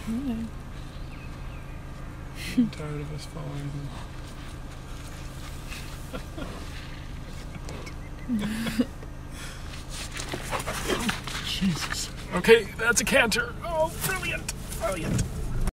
Okay. I'm tired of us following him. Jesus. Okay, that's a canter. Oh, brilliant. Brilliant.